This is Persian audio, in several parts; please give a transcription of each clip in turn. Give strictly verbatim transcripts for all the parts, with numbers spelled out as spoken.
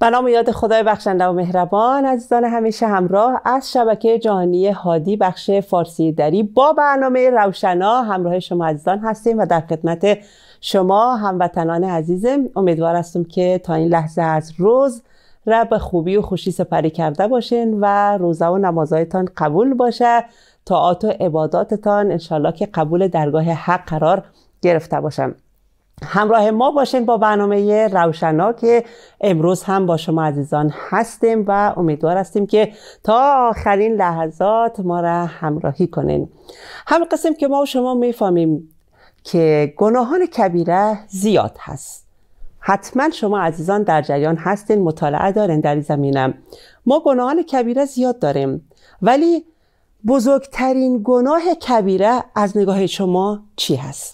به نام یاد خدای بخشنده و مهربان. عزیزان همیشه همراه از شبکه جهانی هادی بخش فارسی دری با برنامه روشنا همراه شما عزیزان هستیم و در خدمت شما هموطنان عزیزم. امیدوار هستم که تا این لحظه از روز را به خوبی و خوشی سپری کرده باشین و روزه و نمازهایتان قبول باشه، طاعات و عباداتتان انشالله که قبول درگاه حق قرار گرفته باشم. همراه ما باشین با برنامه روشنا که امروز هم با شما عزیزان هستیم و امیدوار هستیم که تا آخرین لحظات ما را همراهی کنین. هم قسم که ما و شما میفهمیم که گناهان کبیره زیاد هست. حتما شما عزیزان در جریان هستین، مطالعه دارین در این زمینه. ما گناهان کبیره زیاد داریم، ولی بزرگترین گناه کبیره از نگاه شما چی هست؟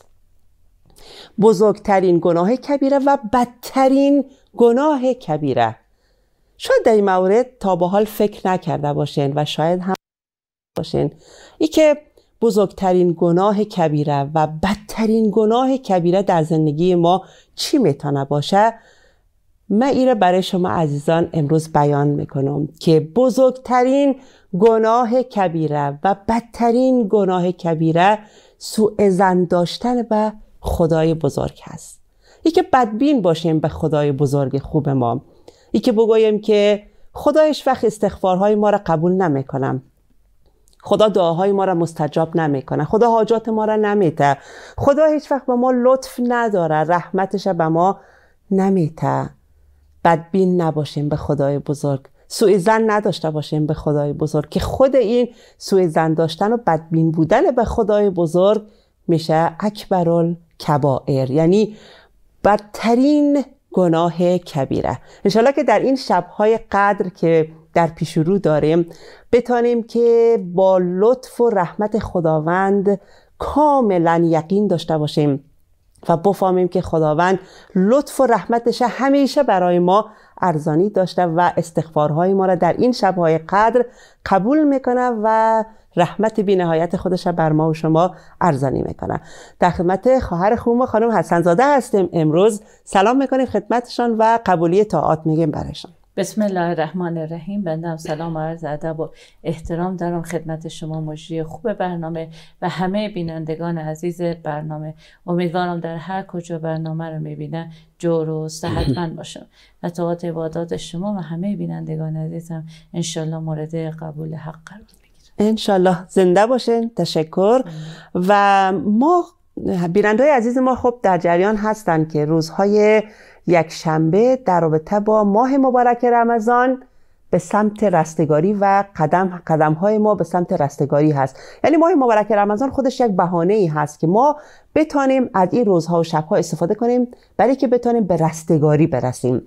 بزرگترین گناه کبیره و بدترین گناه کبیره. شاید در این مورد تا به حال فکر نکرده باشین و شاید هم باشین ای که بزرگترین گناه کبیره و بدترین گناه کبیره در زندگی ما چی میتونه باشه. من ایره برای شما عزیزان امروز بیان میکنم که بزرگترین گناه کبیره و بدترین گناه کبیره سوء ظن داشتن به خدای بزرگ هست. ای که بدبین باشیم به خدای بزرگ خوب ما، ای که بگوییم که خدا هیچ وقت استغفارهای ما را قبول نمیکنم، خدا دعاهای ما را مستجاب نمیکنه، خدا حاجات ما را نمیته، خدا هیچ وقت به ما لطف نداره، رحمتش به ما نمیته. بدبین نباشیم به خدای بزرگ، سوء ظن نداشته باشیم به خدای بزرگ که خود این سوء ظن داشتن و بدبین بودن به خدای بزرگ میشه اکبرالکبائر، یعنی بدترین گناه کبیره. انشالله که در این شبهای قدر که در پیش رو داریم بتانیم که با لطف و رحمت خداوند کاملا یقین داشته باشیم و بفهمیم که خداوند لطف و رحمتش همیشه برای ما ارزانی داشته و استغفارهای ما را در این شبهای قدر قبول میکنه و رحمت بی نهایت خودش بر ما و شما ارزانی میکنه. در خدمت خواهر خوب خانم حسن زاده هستیم. امروز سلام میکنیم خدمتشان و قبولی طاعات میگیم برایشان. بسم الله الرحمن الرحیم. بنده هم سلام و عرض ادب و احترام دارم خدمت شما مجری خوب برنامه و همه بینندگان عزیز برنامه. امیدوارم در هر کجا برنامه رو میبینن جور و صحتمند باشم و طاعات عبادات شما و همه بینندگان عزیزم انشالله مورد قبول حق قرار بگیرن. انشالله زنده باشین. تشکر. و ما بینندگان عزیز ما خب در جریان هستن که روزهای یک شنبه در رابطه با ماه مبارک رمضان به سمت رستگاری و قدم قدم های ما به سمت رستگاری هست. یعنی ماه مبارک رمضان خودش یک بهانه ای هست که ما بتانیم از این روزها و شبها استفاده کنیم برای که بتانیم به رستگاری برسیم.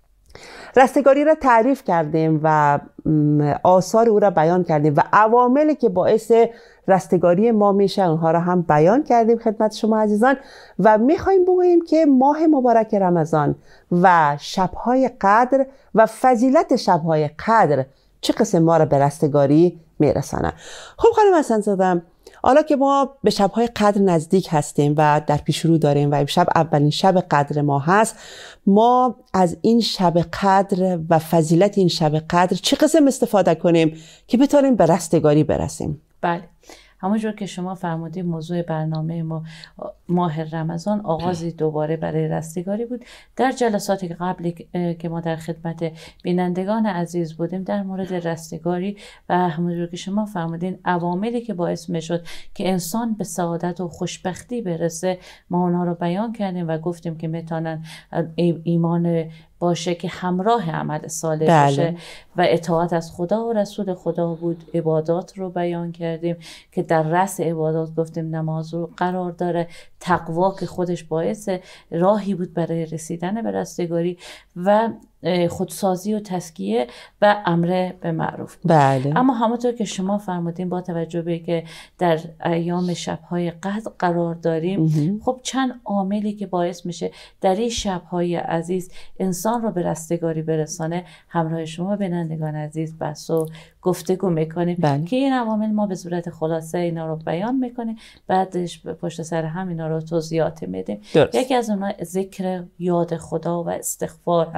رستگاری را تعریف کردیم و آثار او را بیان کردیم و عواملی که باعث رستگاری ما میشه اونها را هم بیان کردیم خدمت شما عزیزان و میخوایم بگوییم که ماه مبارک رمضان و شبهای قدر و فضیلت شبهای قدر چه قسم ما را به رستگاری میرسانه. خب خانم حسن زاده، حالا که ما به شبهای قدر نزدیک هستیم و در پیش رو داریم و امشب اولین شب قدر ما هست، ما از این شب قدر و فضیلت این شب قدر چه قسم استفاده کنیم که بتونیم به رستگاری برسیم؟ بله، همونجور که شما فرمودید موضوع برنامه ما ماه رمضان آغازی دوباره برای رستگاری بود. در جلساتی قبلی که ما در خدمت بینندگان عزیز بودیم در مورد رستگاری و همونجور که شما فرمودین عواملی که باعث میشد که انسان به سعادت و خوشبختی برسه ما اونها رو بیان کردیم و گفتیم که میتونن ایمان باشه که همراه عمل صالح بله. باشه و اطاعت از خدا و رسول خدا بود. عبادات رو بیان کردیم که در رأس عبادات گفتیم نماز رو قرار داره، تقوا که خودش باعث راهی بود برای رسیدن به رستگاری و خودسازی و تزکیه و امر به معروف. بله. اما همونطور که شما فرمودین با توجه به که در ایام شبهای قدر قرار داریم خب چند عاملی که باعث میشه در این شبهای عزیز انسان رو به رستگاری برسانه همراه شما بینندگان عزیز بحث و گفتگو میکنیم. بله. که این عوامل ما به صورت خلاصه اینا رو بیان میکنیم بعدش پشت سر هم اینا رو توضیحات میدیم. یکی از اونها ذکر یاد خدا و استغفار هست.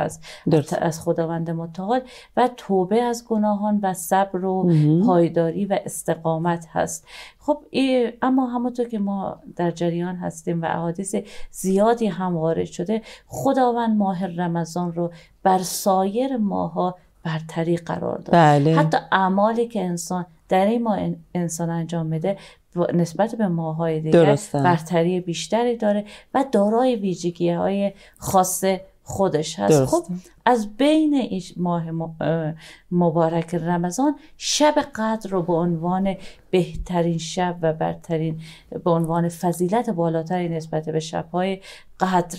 درست. از خداوند متعال و توبه از گناهان و صبر و پایداری و استقامت هست. خب اما همونطور که ما در جریان هستیم و احادیث زیادی هم وارد شده، خداوند ماه رمضان رو بر سایر ماه‌ها برتری قرار داد. بله. حتی اعمالی که انسان در این ماه انسان انجام میده نسبت به ماه‌های دیگر درسته. برتری بیشتری داره و دارای ویژگی‌های خاص خودش هست. درسته. خب از بین این ماه مبارک رمضان شب قدر رو به عنوان بهترین شب و برترین به عنوان فضیلت بالاتری نسبت به شب‌های قدر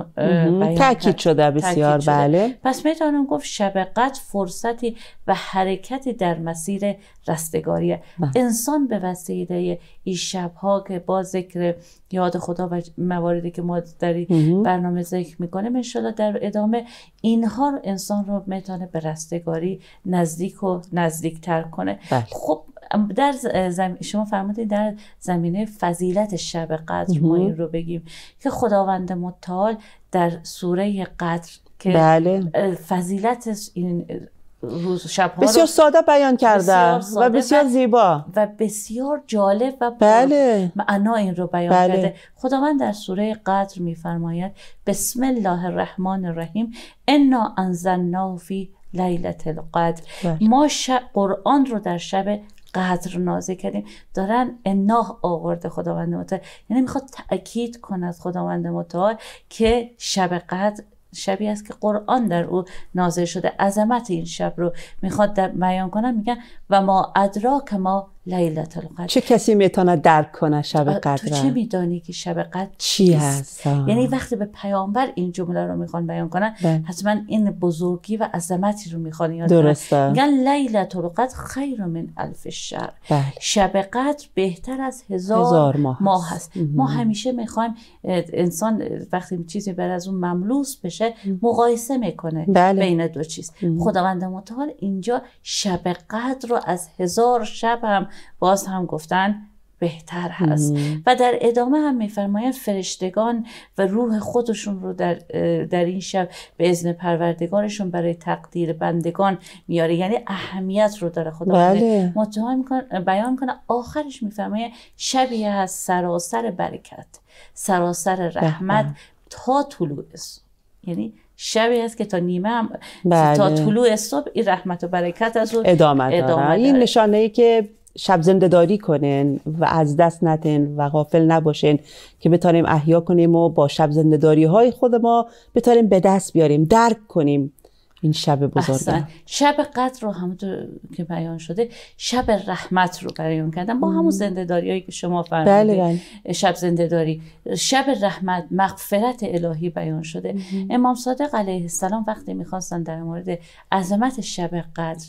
تاکید شده بسیار. شده. بله. پس میتونم گفت شب قدر فرصتی و حرکتی در مسیر رستگاریه. انسان به وسیله این شب‌ها که با ذکر یاد خدا و مواردی که ما در این برنامه ذکر میکنیم ان شاءالله در ادامه اینها رو انسان رو میتونه به رستگاری نزدیک و نزدیکتر کنه. بله. خب در زم... شما فرمودید در زمینه فضیلت شب قدر ما این رو بگیم که خداوند متعال در سوره قدر که بله. فضیلت این روز شب‌ها بسیار ساده بیان کرده و بسیار زیبا و بسیار جالب و بله. معنا این رو بیان بله. کرده. خداوند در سوره قدر می‌فرماید بسم الله الرحمن الرحیم انا انزلناه فی لیلة القدر. بله. ما شب قرآن رو در شب قدر نازل کردیم. دارن اناه آورده خداوند متعال، یعنی میخواد تأکید کنه از خداوند متعال که شب قدر شبی است که قرآن در او نازل شده. عظمت این شب رو میخواد در بیان کنه. میگن و ما ادراک ما لیلة القدر. چه کسی میتونه درک کنه شب قدر؟ تو چه میدانی که شب قدر چی هست؟ یعنی وقتی به پیامبر این جمله رو میخوان بیان کنن حتما این بزرگی و عظمتی رو میخوان یاد کنن. میگن لیلة القدر خیر من الف شهر. بله. شب قدر بهتر از هزار, هزار ماه, ماه هست. ما همیشه میخوایم انسان وقتی چیزی بر از اون مملوس بشه مقایسه میکنه. بله. بین دو چیز. خداوند متعال اینجا شب قدر رو از هزار شب هم باز هم گفتن بهتر هست. و در ادامه هم میفرمایند فرشتگان و روح خودشون رو در در این شب به اذن پروردگارشون برای تقدیر بندگان میاره. یعنی اهمیت رو داره خداوند بله. متعال میکنه بیان کنه. آخرش میفرمایه شبیه هست سراسر برکت، سراسر رحمت بله. تا طلوع صبح. یعنی شبی است که تا نیمه هم بله. تا طلوع صبح این رحمت و برکت از اون ادامه داره. ادامه داره. این نشانه ای که شب زنده داری کنین و از دست ندین و غافل نباشین که بتونیم احیا کنیم و با شب زنده داری های خود ما بتونیم به دست بیاریم، درک کنیم این شب بزرگ. شب قدر رو همونطور که بیان شده شب رحمت رو بیان کردن با همون زنده داری هایی که شما فرمودید. بله بله. شب زنده داری، شب رحمت، مغفرت الهی بیان شده. ام. امام صادق علیه السلام وقتی میخواستن در مورد عظمت شب قدر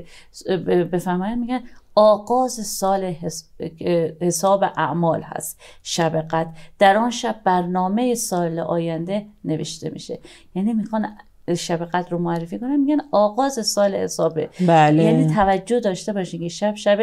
بفرمایند میگن آغاز سال حساب اعمال هست شب قدر. در آن شب برنامه سال آینده نوشته میشه. یعنی میخوان شب قدر رو معرفی کنن، میگن آغاز سال حسابه. بله. یعنی توجه داشته باشین که شب شب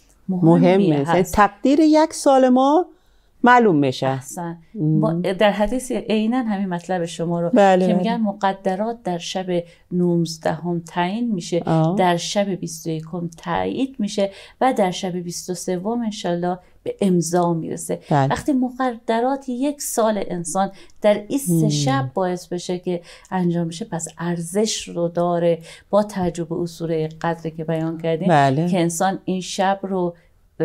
مهمی هست. تقدیر یک سال ما معلوم میشه. احسن. در حدیث عیناً همین مطلب شما رو بله. که میگن مقدرات در شب نوزدهم تعیین میشه، آه. در شب بیست و یکم تایید میشه و در شب بیست و سوم انشالله به امضا میرسه. بله. وقتی مقدرات یک سال انسان در این سه شب باعث بشه که انجام بشه، پس ارزش رو داره. با توجه به اصول قدر که بیان کردیم بله. که انسان این شب رو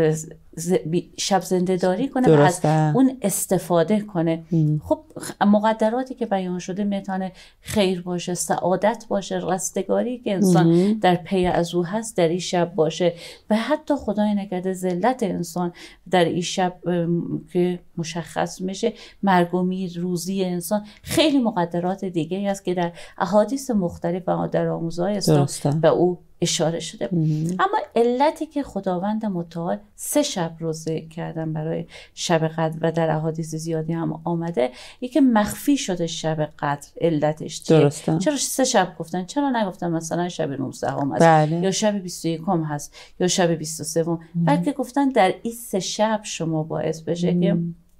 شب زنده داری کنه و از اون استفاده کنه. ام. خب مقدراتی که بیان شده میتونه خیر باشه، سعادت باشه، رستگاری که انسان ام. در پی از او هست در این شب باشه و حتی خدای نکرده ذلت انسان در این شب که مشخص میشه، مرگ و میر، روزی انسان، خیلی مقدرات دیگه هست که در احادیث مختلف و در آموزهای اسلام به او اشاره شده. ام. اما علتی که خداوند متعال سه شب رو ذکر کردن برای شب قدر و در احادیث زیادی هم آمده، یکی مخفی شده شب قدر. علتش چیه؟ درسته. چرا سه شب گفتن؟ چرا نگفتن مثلا شب نوزدهم هست بله. یا شب بیست و یکم هست یا شب بیست و سوم؟ بلکه گفتن در این سه شب شما باعث بشه ام. که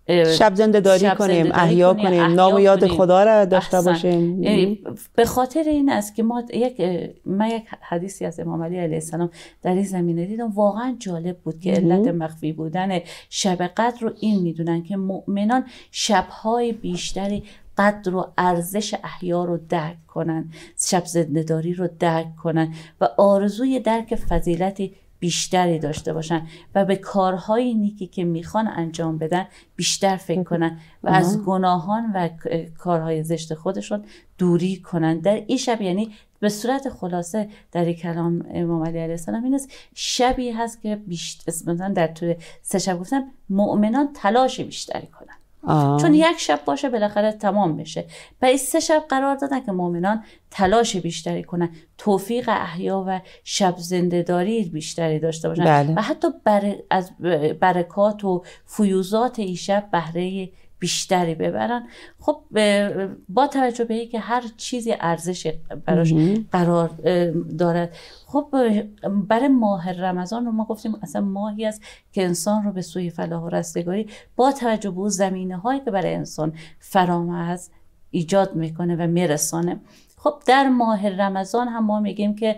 شب زنده داری کنیم، احیا کنیم، نام و یاد خدا را داشته باشیم. به خاطر این است که ما یک من یک حدیثی از امام علی علیه السلام در این زمینه دیدم، واقعا جالب بود که علت مخفی بودن شب قدر رو این میدونن که مؤمنان شب‌های بیشتری قدر و ارزش احیا رو درک کنن، شب زنده‌داری رو درک کنن و آرزوی درک فضیلتی بیشتری داشته باشن و به کارهای نیکی که میخوان انجام بدن بیشتر فکر کنن و از گناهان و کارهای زشت خودشون دوری کنن در این شب. یعنی به صورت خلاصه در کلام امام علی علیه السلام این است شبی هست که بیشتر مثلا در طول سه شب گفتم مؤمنان تلاش بیشتری کنن. آه. چون یک شب باشه بالاخره تمام میشه، برای سه شب قرار دادن که مؤمنان تلاش بیشتری کنن، توفیق احیا و شب زنده‌داری بیشتری داشته باشن. بله. و حتی بر... از برکات و فیوزات این شب بهره بیشتری ببرن. خب با توجه به اینکه هر چیزی ارزش براش قرار دارد، خب برای ماه رمضان رو ما گفتیم اصلا ماهی است که انسان رو به سوی فلاح و رستگاری با توجه به زمینه هایی که برای انسان فرامرز ایجاد میکنه و میرسانه. خب در ماه رمضان هم ما میگیم که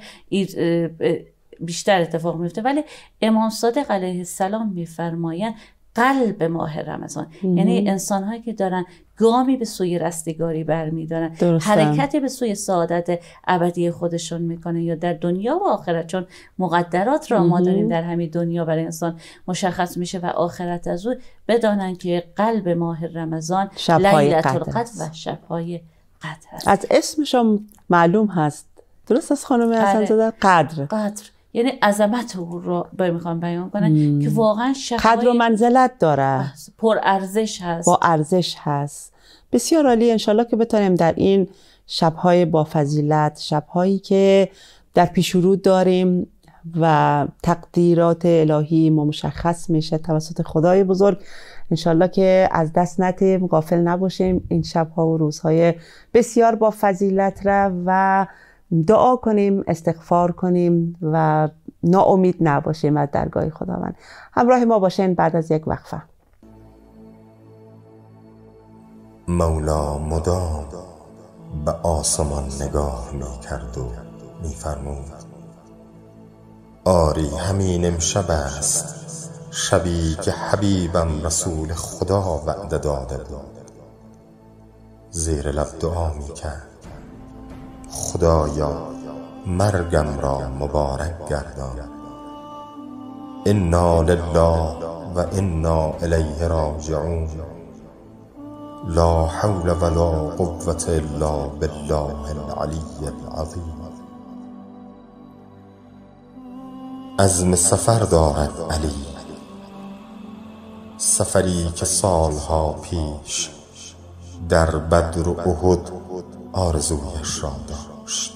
بیشتر اتفاق میفته، ولی امام صادق علیه السلام میفرمایند قلب ماه رمضان، یعنی انسان هایی که دارن گامی به سوی رستگاری برمیدارن، حرکتی به سوی سعادت ابدی خودشون میکنن یا در دنیا و آخرت، چون مقدرات را ما داریم در همین دنیا برای انسان مشخص میشه و آخرت از او، بدانن که قلب ماه رمضان لیلة القدر و شبهای قدر هست. از اسمشم معلوم هست، درست از خانم حسن زاده؟ قدر قدر یعنی عظمت او رو باید میخوام بیان کنن که واقعا شبهای قدر و منزلت داره، پر ارزش هست، با ارزش هست. بسیار عالی. انشالله که بتونیم در این شبهای با فضیلت، شبهایی که در پیش رو داریم و تقدیرات الهی ما مشخص میشه توسط خدای بزرگ، انشالله که از دست ندیم، غافل نباشیم این شبها و روزهای بسیار با فضیلت را و دعا کنیم، استغفار کنیم و ناامید نباشیم از درگاه خداوند. همراه ما باشین بعد از یک وقفه. مولا مدام به آسمان نگاه می کرد و می فرمود آری همین امشب است شبی که حبیبم رسول خدا وعده داده بود. زیر لب دعا می کرد خدایا مرگم را مبارک گردان. انا لله و انا الیه راجعون. لا حول ولا قوة الا بالله العلی العظیم. عزم سفر دارد علی، سفری که سالها پیش در بدر و احد آرزویش را داشت.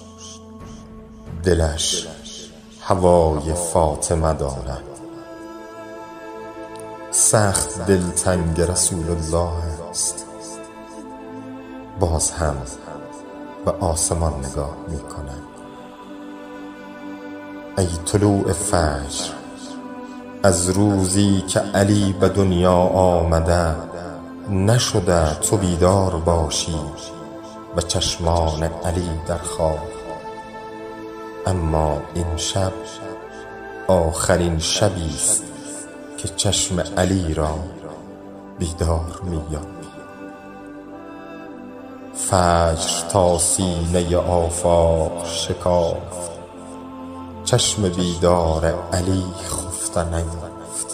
دلش هوای فاطمه دارد، سخت دلتنگ رسول الله است. باز هم به آسمان نگاه می کند. ای طلوع فجر از روزی که علی به دنیا آمده، نشده تو بیدار باشی و چشمان علی در خواب. اما این شب آخرین شبی است که چشم علی را بیدار می‌یابی. فجر تا سینه آفاق شکافت، چشم بیدار علی خفته نیافت.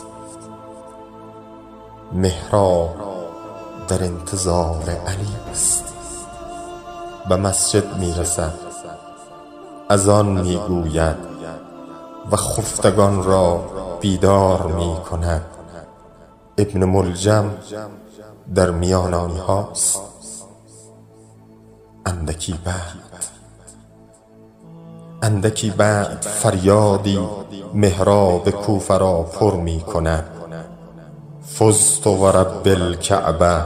محراب در انتظار علی است، به مسجد میرسد، اذان میگوید و خفتگان را بیدار میکند. ابن ملجم در میان آنهاست. اندکی بعد اندکی بعد فریادی محراب کوفه را پر می کند. فزت و رب الکعبه.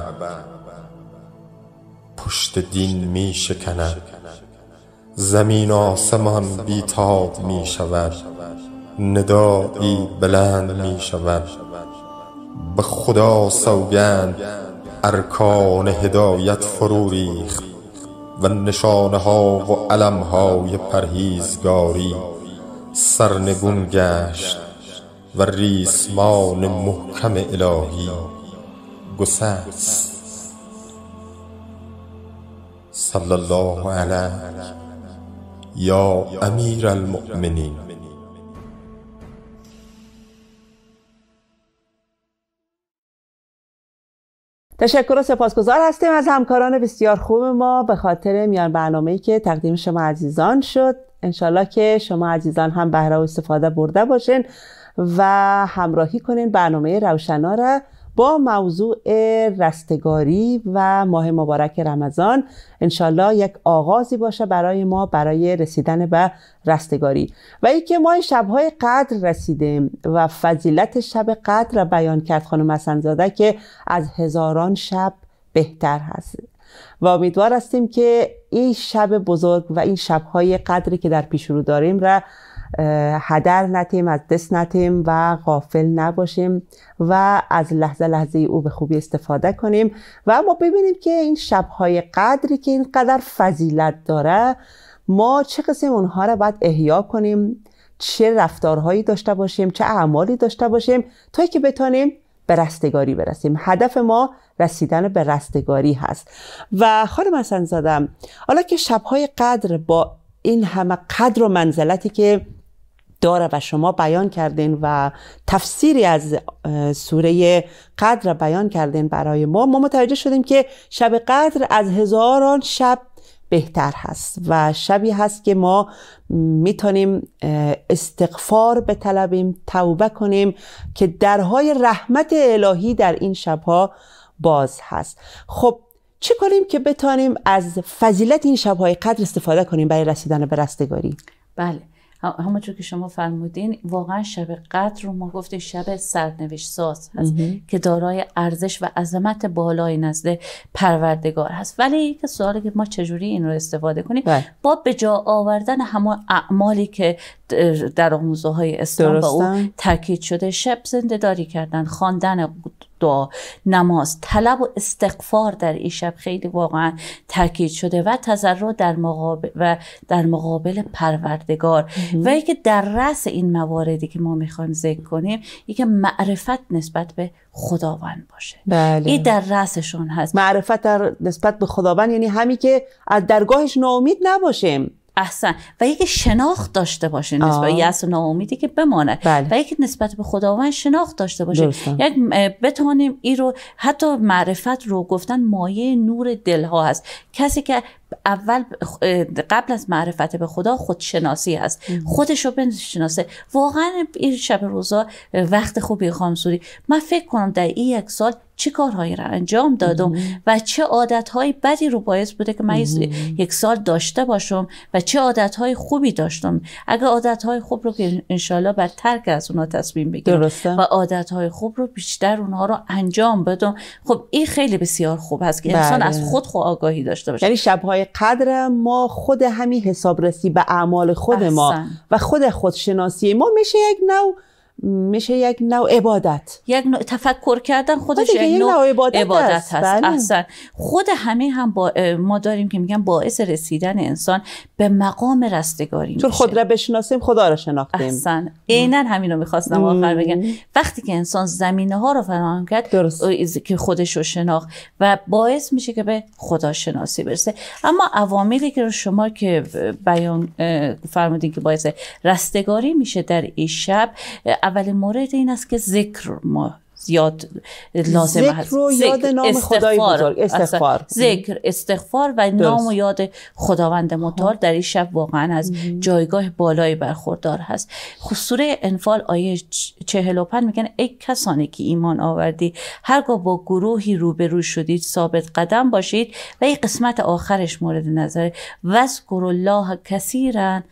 پشت دین می شکند، زمین آسمان بیتاب می شود، ندایی بلند می شود. به خدا سوگند ارکان هدایت فرو ریخت و نشانه ها و علم های پرهیزگاری سرنگون گشت و ریسمان محکم الهی گسست. صلی الله علیه یا امیر المؤمنین. تشکر و سپاسگزار هستیم از همکاران بسیار خوب ما به خاطر میان برنامه‌ای که تقدیم شما عزیزان شد. انشالله که شما عزیزان هم بهره و استفاده برده باشین و همراهی کنین برنامه روشنا را با موضوع رستگاری و ماه مبارک رمضان. انشالله یک آغازی باشه برای ما برای رسیدن به رستگاری و ای که ما شبهای قدر رسیدیم و فضیلت شب قدر را بیان کرد خانم حسن‌زاده که از هزاران شب بهتر هست و امیدوار هستیم که این شب بزرگ و این شبهای قدری که در پیش رو داریم را هدر نتیم، از دست نتیم و غافل نباشیم و از لحظه لحظه او به خوبی استفاده کنیم و ما ببینیم که این شبهای قدری که اینقدر فضیلت داره ما چه قسم اونها را باید احیا کنیم، چه رفتارهایی داشته باشیم، چه اعمالی داشته باشیم تا که بتونیم به رستگاری برسیم. هدف ما رسیدن به رستگاری هست. و خانم حسن‌زاده، حالا که شبهای قدر با این همه قدر و منزلتی که داره و شما بیان کردین و تفسیری از سوره قدر بیان کردین برای ما، ما متوجه شدیم که شب قدر از هزاران شب بهتر هست و شبی هست که ما میتونیم استغفار بطلبیم، توبه کنیم که درهای رحمت الهی در این شبها باز هست. خب چه کنیم که بتونیم از فضیلت این شبهای قدر استفاده کنیم برای رسیدن به رستگاری؟ بله، همونجور که شما فرمودین واقعا شب قدر رو ما گفتیم شب سرنوشت ساز هست که دارای ارزش و عظمت بالای نزد پروردگار هست. ولی یک سوالی که ما چجوری این رو استفاده کنیم بله. با به جا آوردن همه اعمالی که در آموزه های اسلام با او تاکید شده، شب زنده داری کردن، خواندن دعا، نماز، طلب و استغفار در این شب خیلی واقعا تاکید شده و تضرع در مقابل و در مقابل پروردگار و اینکه در رأس این مواردی که ما میخوایم ذکر کنیم اینکه معرفت نسبت به خداوند باشه. بله. این در رأسشون هست. معرفت در نسبت به خداوند یعنی همین که از درگاهش ناامید نباشیم. احسن. و یکی شناخت داشته باشه نسبت یأس و ناامیدی که بماند بله. و یکی نسبت به خداوند شناخت داشته باشه، یک بتونیم این رو حتی معرفت رو گفتن مایه نور دلها هست. کسی که اول قبل از معرفت به خدا خودشناسی هست، خودش رو بشناسه. واقعا این شب روزا وقت خوبی خانم سوری، من فکر کنم در این یک سال چه کارهایی را انجام دادم و چه عادتهای بدی رو باعث بوده که من یک سال داشته باشم و چه عادتهای خوبی داشتم. اگر عادتهای خوب رو که انشالله بر ترک از اونها تصمیم بگیرم و عادتهای خوب رو بیشتر اونها رو انجام بدم، خب این خیلی بسیار خوب هست که انسان بله. از خود خود آگاهی داشته باشه. یعنی شبهای قدر ما خود همین حسابرسی به اعمال خود احسن. ما و خود خودشناسی ما میشه یک نوع میشه یک نوع عبادت، یک نوع تفکر کردن خودش یک, یک نوع, نوع عبادت, عبادت هست, هست. بله. احسن. خود همه هم با ما داریم که میگن باعث رسیدن انسان به مقام رستگاری میشه. چون خود را بشناسیم خدا را شناختیم. احسن. عیناً همین رو میخواستم آخر بگم. وقتی که انسان زمینه ها رو فراهم کرد درست. که خودش رو شناخت و باعث میشه که به خدا شناسی برسه. اما عواملی که شما که بیان فرمودین که باعث رستگاری میشه در این شب، اولین مورد این است که ذکر ما زیاد لازم ذکر هست. رو یاد نام خدای بزرگ، استغفار، ذکر، استغفار و نام و یاد خداوند متعال در این شب واقعا از جایگاه بالایی برخوردار هست. سوره انفال آیه چهل و پنج میگن ای کسانی که ایمان آوردی هرگاه با گروهی روبرو شدید ثابت قدم باشید. و این قسمت آخرش مورد نظر واذکروا الله کثیرا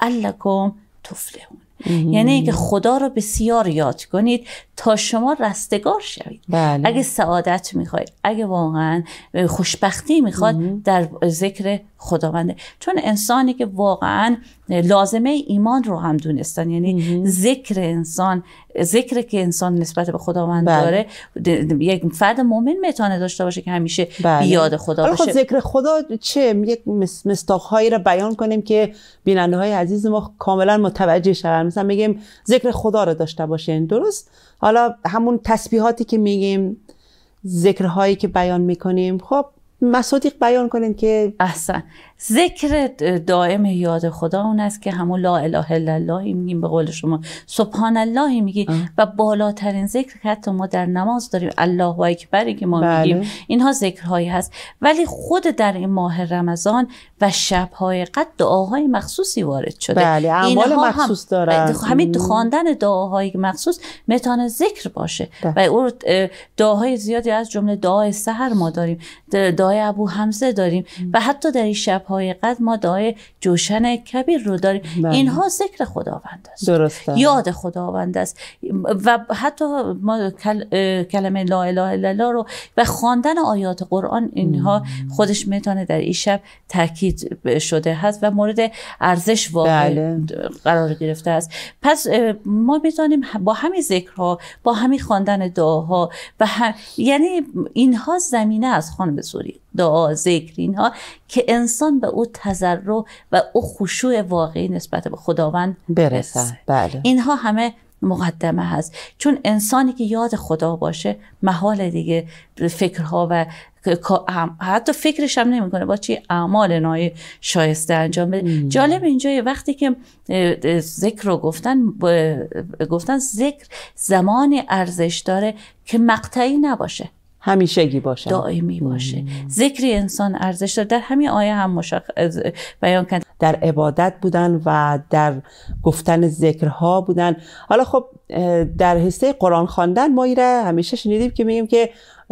لعلکم تفلحون. یعنی اینکه خدا رو بسیار یاد کنید تا شما رستگار شوید. بله. اگه سعادت میخواید، اگه واقعا خوشبختی میخواد، در ذکر خداونده. چون انسانی که واقعا لازمه ایمان رو هم دونستن، یعنی ذکر انسان، ذکر که انسان نسبت به خداوند بله. داره، یک فرد مؤمن میتونه داشته باشه که همیشه بله. بیاد خدا باشه. خب ذکر خدا چه؟ یک مصداق‌هایی را بیان کنیم که بیننده‌های عزیز ما کاملا متوجه شون. مثلا میگیم ذکر خدا رو داشته باشین، درست؟ حالا همون تسبیحاتی که میگیم، ذکرهایی که بیان میکنیم، خب مصادیق بیان کنین که احسن. ذکر دائم یاد خدا اون است که همون لا اله الا الله میگیم، به قول شما سبحان الله میگی و بالاترین ذکر که حتی ما در نماز داریم الله اکبری که ما بله. میگیم، اینها ذکرهایی هست. ولی خود در این ماه رمضان و شبهای قدر دعاهای مخصوصی وارد شده. بله، اعمال مخصوص هم دارن. همین خواندن دعاهای مخصوص میتونه ذکر باشه. ده. و اون دعاهای زیادی از جمله دعای سحر ما داریم، دعای ابو حمزه داریم م. و حتی در این شب‌های قدر ما دعای جوشن کبیر رو داریم. بله. اینها ذکر خداوند است، درسته. یاد خداوند است. و حتی ما کل... کلمه لا اله الا الله رو و خواندن آیات قرآن، اینها م. خودش میتونه در این شب تاکید شده هست و مورد ارزش واقع بله. قرار گرفته است. پس ما میتونیم با همین ذکرها، با همین خواندن دعاها و هم... یعنی اینها زمینه از خانم سوری، دعا، ذکر، اینها که انسان به او تضرع و او خشوع واقعی نسبت به خداوند برسه. بله. اینها همه مقدمه هست، چون انسانی که یاد خدا باشه محال دیگه فکرها و حتی فکرش هم نمیکنه با چی اعمال نای شایسته انجام بده. جالب اینجا وقتی که ذکر رو گفتن گفتن ذکر زمانی ارزش داره که مقطعی نباشه، همیشگی باشه، دائمی باشه. ذکری انسان ارزش داره. در همین آیه هم مشخص بیان کرد در عبادت بودن و در گفتن ذکرها بودن. حالا خب در حصه قرآن خواندن ما ایره همیشه شنیدیم که میگیم که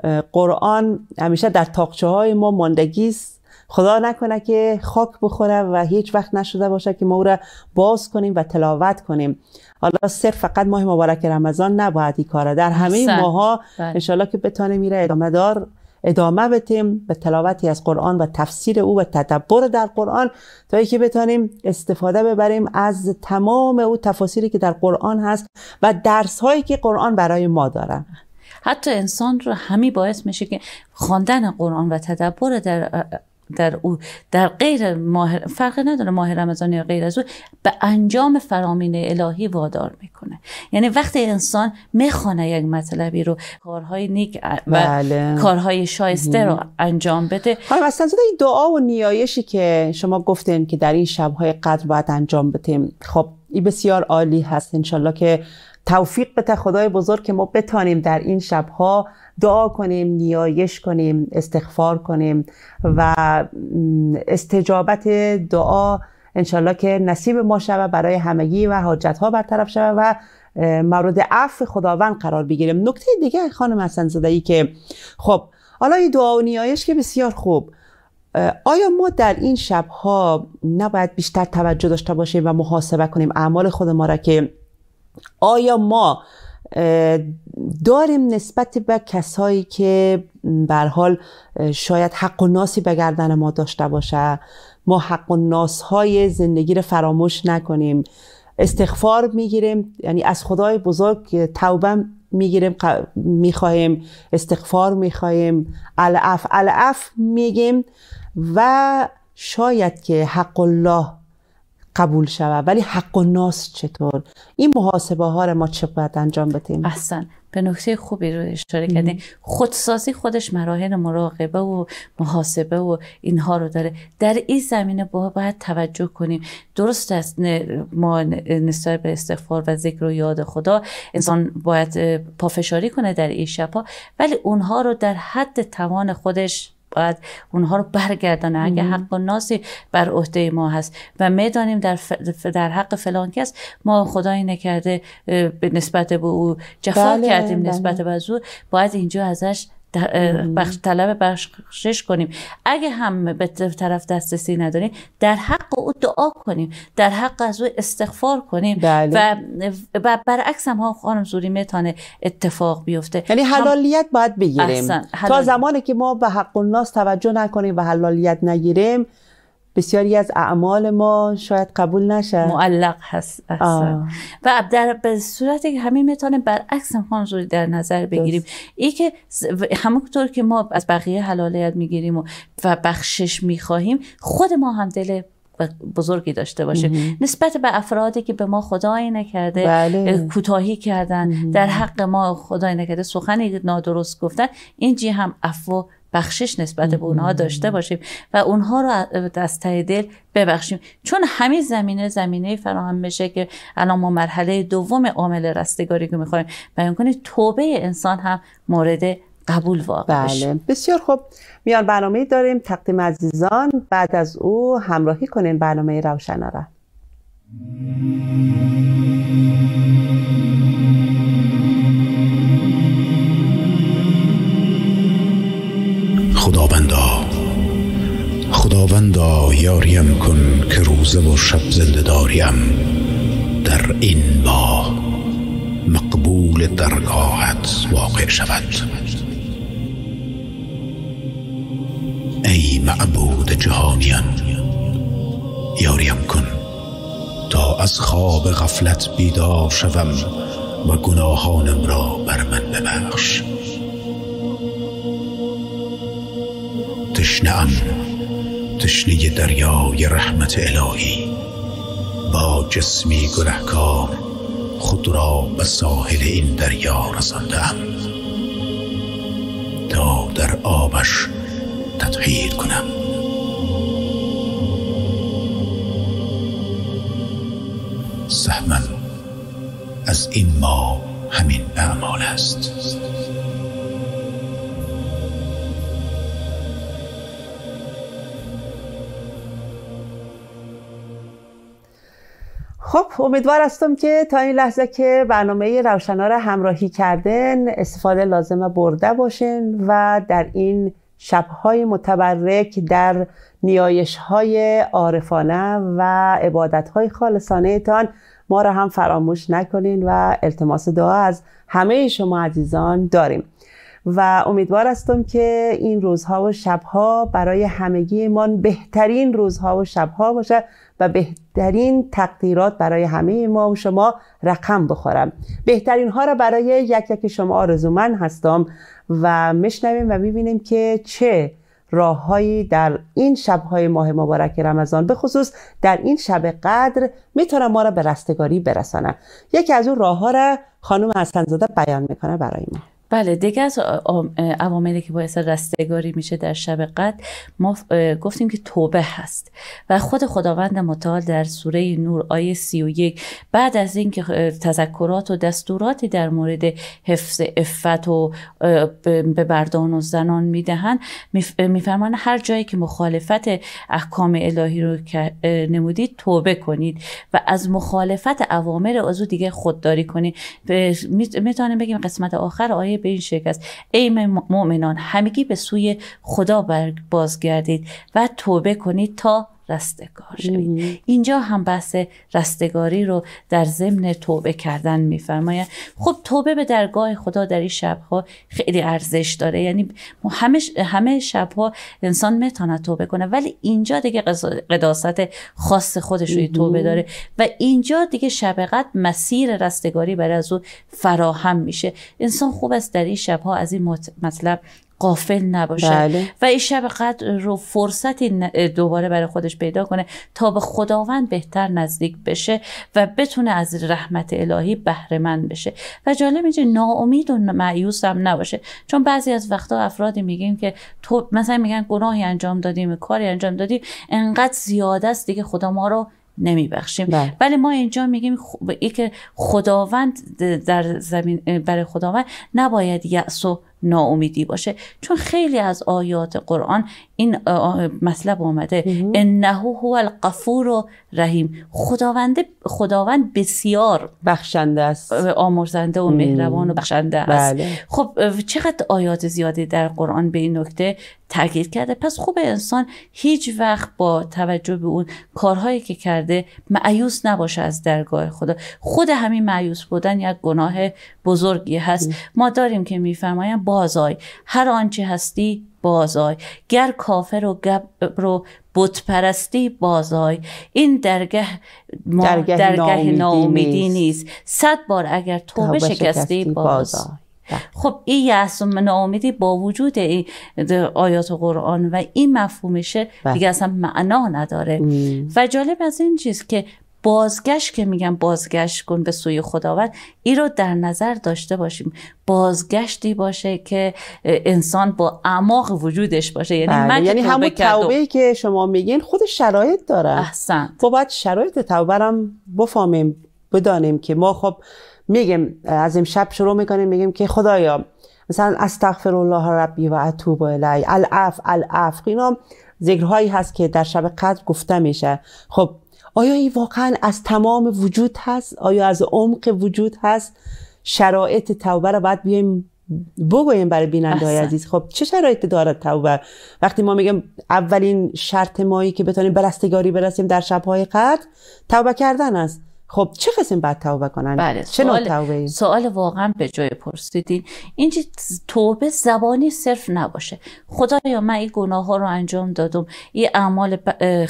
قرآن همیشه در تاقچه های ما ماندگی است، خدا نکنه که خاک بخوره و هیچ وقت نشده باشه که ما او را باز کنیم و تلاوت کنیم. حالا صرف فقط ماه مبارک رمضان نباید این کاره، در همه ماها انشالله که بتانیم میره ادامه دار ادامه بدیم به تلاوتی از قرآن و تفسیر او و تدبر در قرآن، تا اینکه بتانیم استفاده ببریم از تمام او تفاسیری که در قرآن هست و درس هایی که قرآن برای ما داره. حتی انسان رو همین باعث میشه که خواندن قرآن و تدبر در در او در غیر ماه، فرق نداره ماه رمضان یا غیر از او، به انجام فرامین الهی وادار میکنه. یعنی وقتی انسان میخونه یک مطلبی رو، کارهای نیک و بله. کارهای شایسته رو انجام بده. حالا مثلا این دعا و نیایشی که شما گفتین که در این شب‌های قدر باید انجام بدیم، خب این بسیار عالی هست. انشالله که توفیق بده خدای بزرگ که ما بتانیم در این شب‌ها دعا کنیم، نیایش کنیم، استغفار کنیم و استجابت دعا انشالله که نصیب ما شود برای همگی و حاجت‌ها برطرف شود و مورد عفو خداوند قرار بگیریم. نکته دیگه خانم حسن زاده‌ای که خب حالا این دعا و نیایش که بسیار خوب، آیا ما در این شب‌ها نباید بیشتر توجه داشته باشیم و محاسبه کنیم اعمال خود ما را که آیا ما داریم نسبت به کسایی که به هر حال شاید حق و ناسی به گردن ما داشته باشه، ما حق و ناسهای زندگی رو فراموش نکنیم، استغفار میگیریم، یعنی از خدای بزرگ توبه میگیریم، میخواهیم استغفار میخواهیم، العفو العفو میگیم و شاید که حق الله قبول شود، ولی حق و ناس چطور؟ این محاسبه ها رو ما چه باید انجام بدیم؟ احسن، به نکته خوبی رو اشاره کردین. خودسازی خودش مراحل مراقبه و محاسبه و اینها رو داره. در این زمینه باید توجه کنیم. درست است ما نسبت به استغفار و ذکر و یاد خدا انسان باید پافشاری کنه در این شب‌ها، ولی اونها رو در حد توان خودش باید اونها رو برگردانه. اگه حق و ناسی بر عهده ما هست و میدانیم در, ف... در حق فلان کس ما خدایی نکرده به نسبت به او جفا بله، کردیم بله. نسبت به او باید اینجا ازش بخش طلب بخشش کنیم. اگه هم به طرف دسترسی نداریم در حق او دعا کنیم، در حق از او استغفار کنیم بله. و برعکس هم ها خانم زوری میتونه اتفاق بیفته. یعنی حلالیت باید بگیریم. تا زمانی که ما به حق الناس توجه نکنیم و حلالیت نگیریم بسیاری از اعمال ما شاید قبول نشه، معلق هست اصلا. و در به صورتی که همین میتونه برعکس امکان رو در نظر بگیریم، ای که همونطور که ما از بقیه حلالیت میگیریم و, و بخشش میخواهیم، خود ما هم دل بزرگی داشته باشیم مهم. نسبت به افرادی که به ما خدایی نکرده، بله. کوتاهی کردن مهم. در حق ما خدایی نکرده، سخنی نادرست گفتن، اینجی هم عفو بخشش نسبت به اونها داشته باشیم و اونها رو از ته دل ببخشیم، چون همین زمینه زمینه فراهم میشه که الان ما مرحله دوم عامل رستگاری که میخوایم بیان کنیم، توبه انسان هم مورد قبول واقع بشه. بله بسیار خوب. میان برنامه داریم تقدیم عزیزان، بعد از او همراهی کنین برنامه روشناره. خداوندا خداوندا یاریم کن که روزه و شب زنده داریم، در این ماه مقبول درگاهت واقع شود. ای معبود جهانیان، یاریم کن تا از خواب غفلت بیدار شوم و گناهانم را بر من ببخش. تشنه‌ام، تشنه دریای رحمت الهی، با جسمی گنهکار خود را به ساحل این دریا رسانده‌ام تا در آبش تطهیر کنم. سهمم از این ما همین اعمال است. خب امیدوار هستم که تا این لحظه که برنامه روشنا را همراهی کردن استفاده لازمه برده باشین و در این شب‌های متبرک در نیایش‌های عارفانه و عبادت‌های خالصانه تان ما را هم فراموش نکنین و التماس دعا از همه شما عزیزان داریم و امیدوار هستم که این روزها و شب‌ها برای همگی ما بهترین روزها و شب‌ها باشه و بهترین تقدیرات برای همه ما و شما رقم بخورم. بهترین ها را برای یک یک شما آرزومند هستم و میشنویم و میبینیم که چه راههایی در این شب‌های ماه مبارک رمضان، به خصوص در این شب قدر، میتونه ما را به رستگاری برسانه. یکی از اون راهها را خانم حسن‌زاده بیان میکنه برای ما. بله، دیگه از عواملی که باعث رستگاری میشه در شب قدر ما گفتیم که توبه هست و خود خداوند متعال در سوره نور آیه سی و یک بعد از این که تذکرات و دستوراتی در مورد حفظ عفت و به مردان و زنان میدهن، میفرمان هر جایی که مخالفت احکام الهی رو نمودید توبه کنید و از مخالفت اوامر عضو دیگه خودداری کنید. میتونیم بگیم قسمت آخر آیه به این شکل است: ای مؤمنان همگی به سوی خدا بازگردید و توبه کنید تا رستگار شوید. اینجا هم بحث رستگاری رو در ضمن توبه کردن میفرماید. خب توبه به درگاه خدا در این شبها خیلی ارزش داره، یعنی همه همه شبها انسان میتونه توبه کنه، ولی اینجا دیگه قداست خاص خودش روی توبه داره و اینجا دیگه شب قدر مسیر رستگاری برای از اون فراهم میشه. انسان خوب است در این شبها از این مطلب غافل نباشه بله. و این شب قدر رو فرصتی دوباره برای خودش پیدا کنه تا به خداوند بهتر نزدیک بشه و بتونه از رحمت الهی بهره مند بشه. و جالب اینجا ناامید و مایوس هم نباشه، چون بعضی از وقتا افرادی میگیم که تو مثلا میگن گناهی انجام دادیم، کاری انجام دادیم، انقدر زیاده است دیگه خدا ما رو نمیبخشیم. بله. ولی ما اینجا میگیم ای که خداوند در زمین برای خداوند نباید یأس و ناامیدی باشه، چون خیلی از آیات قرآن این مطلب اومده: انه هو الغفور و رحیم. خداوند خداوند بسیار بخشنده است، آمرزنده و مهربان و بخشنده است. بله. خب چقدر آیات زیادی در قرآن به این نکته تاکید کرده. پس خوب انسان هیچ وقت با توجه به اون کارهایی که کرده مایوس نباشه از درگاه خدا. خود همین مایوس بودن یک گناه بزرگی هست. ما داریم که میفرمایم بازآی، هر آنچه هستی بازآی، گر کافر و گبر و بت پرستی بازآی، این درگه ما درگه, درگه ناامیدی نیست. نیست، صد بار اگر توبه شکستی بازآی. خب این یأس و ناامیدی با وجود این آیات قرآن و این مفهومشه دیگه اصلا معنا نداره. ام. و جالب از این چیز که بازگشت که میگم بازگشت کن به سوی خداوند، این رو در نظر داشته باشیم، بازگشتی باشه که انسان با اعماق وجودش باشه. یعنی من یعنی همون توبه‌ای که شما میگین خود شرایط داره. احسن. خب باید شرایط توبه رو بفهمیم، بدانیم که ما خب میگم از امشب شروع میکنیم میگیم که خدایا مثلا استغفر الله ربی و اتوب الیه، العفو العفو، اینا ذکرهایی هست که در شب قدر گفته میشه. خب آیا این واقعا از تمام وجود هست؟ آیا از عمق وجود هست؟ شرایط توبه رو باید بیایم بگوییم برای بیننده های عزیز. خب چه شرایطی داره توبه؟ وقتی ما میگم اولین شرط مایی که بتونیم به رستگاری برسیم در شب‌های قدر توبه کردن است. خب چه قسم باید توبه کنن؟ بله، چه نوع توبه؟ سوال واقعا به جای پرسیدین. اینجا توبه زبانی صرف نباشه. خدایا من این گناه ها رو انجام دادم، این اعمال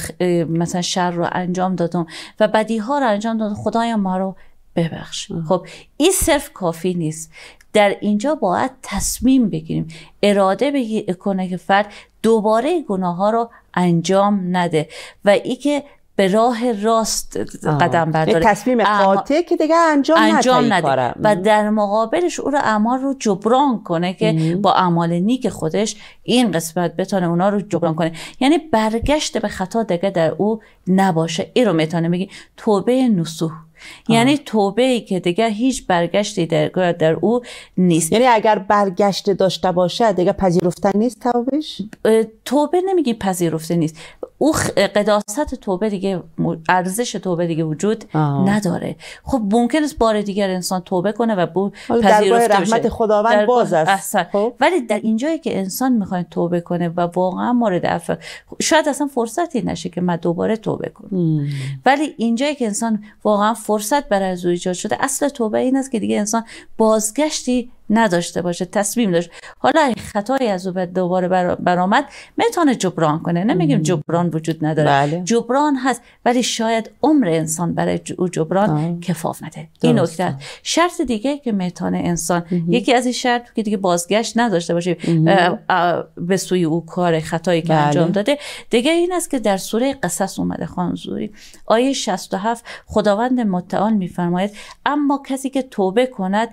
مثلا شر رو انجام دادم و بدی ها رو انجام دادم، خدایا ما رو ببخش. خب این صرف کافی نیست. در اینجا باید تصمیم بگیریم، اراده بگیر کنه که فرد دوباره گناه ها رو انجام نده و ای که به راه راست قدم برداره، تصمیم قاطع که دیگه انجام, انجام نده و در مقابلش او رو اعمال رو جبران کنه که ام. با اعمال نیک خودش این قسمت بتونه اونا رو جبران کنه. یعنی برگشت به خطا دیگه در او نباشه. این رو میتونه بگی توبه نصوح. یعنی توبه ای که دیگه هیچ برگشتی در, در او نیست. یعنی اگر برگشت داشته باشه دیگه پذیرفتن نیست توبهش؟ توبه نمیگی پذیرفته نیست، او قداست توبه دیگه، ارزش توبه دیگه وجود آه. نداره. خب ممکن است بار دیگر انسان توبه کنه و بو پذیرفته بشه، رحمت خداوند باز است. خب. ولی در اینجایی که انسان میخواد توبه کنه و واقعا مورد عفو، شاید اصلا فرصتی نشه که من دوباره توبه کنم، ولی اینجایی که انسان واقعا فرصت برای از او ایجاد شده، اصل توبه این است که دیگه انسان بازگشتی نداشته باشه، تصمیم داشت. حالا خطایی از او دوباره برآمد میتونه جبران کنه، نمیگیم جبران وجود نداره. بله. جبران هست، ولی شاید عمر انسان برای او جبران آه. کفاف نده. این نکته. شرط دیگه که میتونه انسان اه. یکی از این شرط که دیگه بازگشت نداشته باشه اه اه به سوی او کار خطایی که بله. انجام داده، دیگه این است که در سوره قصص اومده خانم زوری آیه شصت و هفت خداوند متعال میفرماید اما کسی که توبه کند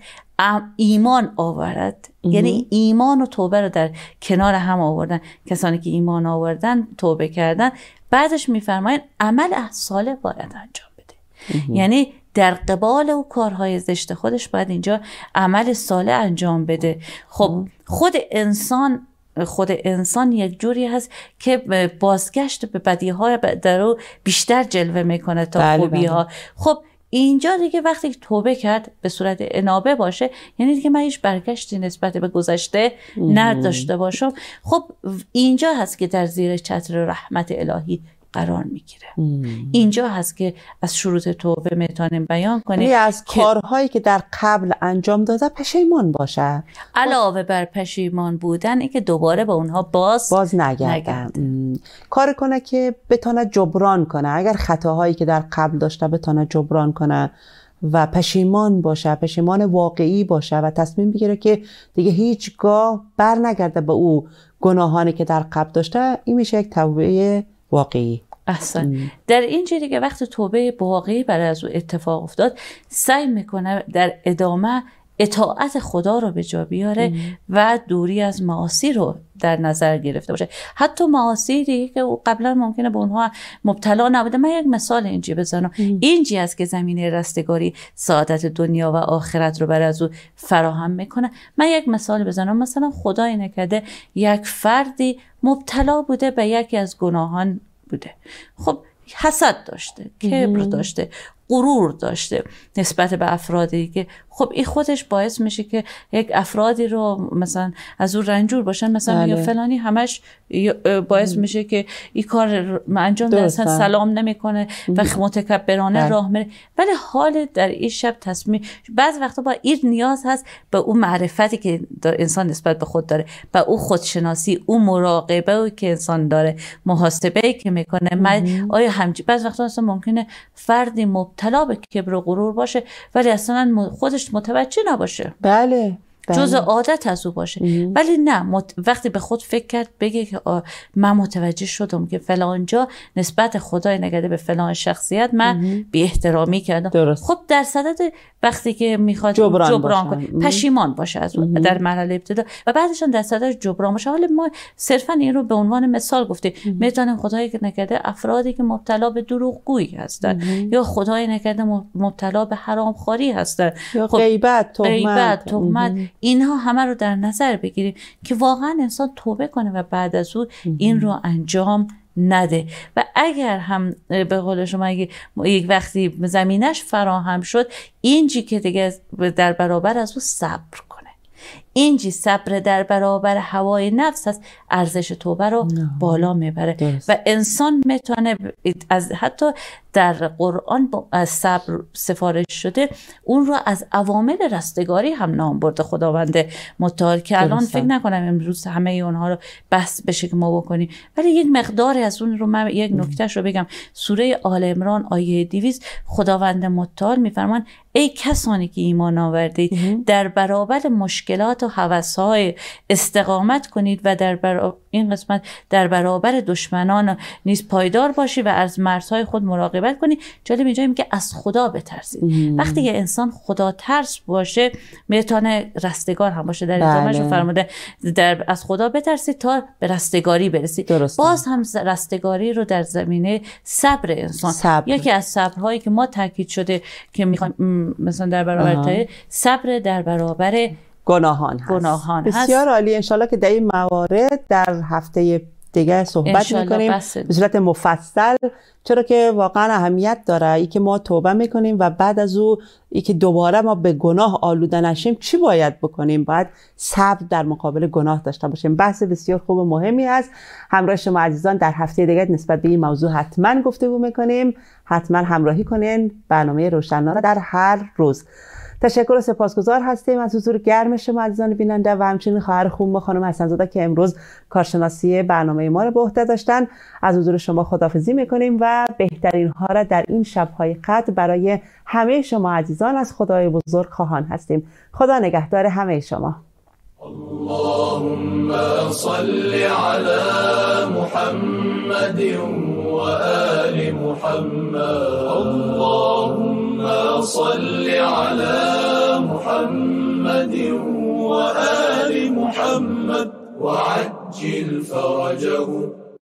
ایمان آورد، یعنی ایمان و توبه رو در کنار هم آوردن. کسانی که ایمان آوردن، توبه کردن، بعدش میفرماین عمل صالح باید انجام بده. یعنی در قبال او کارهای زشت خودش باید اینجا عمل صالح انجام بده. خب خود انسان خود انسان یک جوری هست که بازگشت به بدیهای در او بیشتر جلوه میکنه تا بله خوبی ها. بله. خب اینجا دیگه وقتی که توبه کرد به صورت انابه باشه، یعنی دیگه من هیچ برگشتی نسبت به گذشته نداشته باشم. خب اینجا هست که در زیر چتر رحمت الهی قرار میگیره. اینجا هست که از شروط توبه میتونیم بیان کنیم، یعنی از کارهایی که در قبل انجام داده پشیمان باشه، علاوه بر پشیمان بودن این که دوباره به اونها باز باز نگردن، کار کنه که بتونه جبران کنه. اگر خطاهایی که در قبل داشته بتونه جبران کنه و پشیمان باشه، پشیمان واقعی باشه و تصمیم بگیره که دیگه هیچگاه بر نگرده به او گناهانی که در قبل داشته، این میشه یک توبه واقعی. احسن. در این جایی که وقت توبه واقعی برای از او اتفاق افتاد، سعی میکنه در ادامه اطاعت خدا رو به جا بیاره ام. و دوری از معاصی رو در نظر گرفته باشه. حتی معاصی دیگه که قبلا ممکنه به اونها مبتلا نبوده. من یک مثال اینجی بزنم. اینجی است که زمینه رستگاری سعادت دنیا و آخرت رو برای از او فراهم میکنه. من یک مثال بزنم. مثلا خدای نکرده یک فردی مبتلا بوده به یکی از گناهان بوده. خب حسد داشته، کبر داشته، غرور داشته نسبت به افراد دیگه، خب این خودش باعث میشه که یک افرادی رو مثلا از اون رنجور باشن، مثلا یا فلانی همش باعث میشه که این کار انجام ده، اصلا سلام نمیکنه و متکبرانه راه میره. ولی حال در این شب تصمیم، بعض وقتا با این نیاز هست به اون معرفتی که انسان نسبت به خود داره، به اون خودشناسی، اون مراقبه که انسان داره، محاسبه که میکنه. من آیا همچی بعض وقتا اصلا ممکنه فردی مبتلا به کبر و غرور باشه ولی اصلا خودش متوجه نباشه، بله جز عادت از او باشه. ام. ولی نه، مت... وقتی به خود فکر کرد بگه که من متوجه شدم که فلان جا نسبت خدای نگرده به فلان شخصیت من بی احترامی کردم، درست. خب در صدد وقتی که میخواد جبران, جبران کنه پشیمان باشه از اون در مرحله ابتدا و بعدشون در صدد جبران باشه. حالا ما صرفا این رو به عنوان مثال گفتیم. میتونیم خدای نگرده افرادی که مبتلا به دروغگویی هستن ام. یا خدای نگرده مبتلا به حرامخواری هستن یا خب غیبت، تهمت، تهمت اینها همه رو در نظر بگیریم که واقعا انسان توبه کنه و بعد از اون این رو انجام نده. و اگر هم به قول شما اگه یک وقتی زمینش فراهم شد، اینجی که دیگه در برابر از اون صبر کنه، اینجی صبر در برابر هوای نفس هست، ارزش توبه رو بالا میبره. درست. و انسان میتونه از حتی در قرآن از صبر سفارش شده، اون رو از عوامل رستگاری هم نام برده خداوند متعال که الان درست. فکر نکنم امروز همه اونها رو بحث بشه که ما بکنیم، ولی یک مقداری از اون رو من یک نکتهش رو بگم. سوره آل عمران آیه دویست خداوند متعال میفرمان ای کسانی که ایمان آوردید در برابر مشکلات و هوس‌های استقامت کنید و در برابر این قسمت در برابر دشمنان نیز پایدار باشید و از مرزهای خود مراقبت کنید. جالب اینجا میگه از خدا بترسید. وقتی یه انسان خدا ترس باشه میتونه رستگار هم باشه. در ادامهش فرموده در از خدا بترسید تا به رستگاری برسید. درسته. باز هم رستگاری رو در زمینه صبر انسان صبر. یکی از صبرهایی که ما تاکید شده که میخوایم مثلا در برابر صبر در برابر گناهان هست. گناهان بسیار عالی. انشالله که در این موارد در هفته دیگه صحبت میکنیم به صورت مفصل، چرا که واقعا اهمیت داره ای که ما توبه میکنیم و بعد از او ای که دوباره ما به گناه آلوده نشیم چی باید بکنیم. باید صبر در مقابل گناه داشته باشیم. بحث بسیار خوب و مهمی است. همراه شما عزیزان در هفته دیگه نسبت به این موضوع حتما گفتگو میکنیم. حتما همراهی کنین برنامه روشن‌نما در هر روز. تشکر و سپاسگزار هستیم از حضور گرم شما عزیزان بیننده و همچنین خواهر خوب خانم حسن‌زاده که امروز کارشناسی برنامه ما رو به عهده داشتن. از حضور شما خداحافظی میکنیم و بهترین ها را در این شب‌های قدر برای همه شما عزیزان از خدای بزرگ خواهان هستیم. خدا نگهدار همه شما. اللهم صل على محمد و آل محمد. اللهم صل على محمد و آل محمد وعجل فرجهم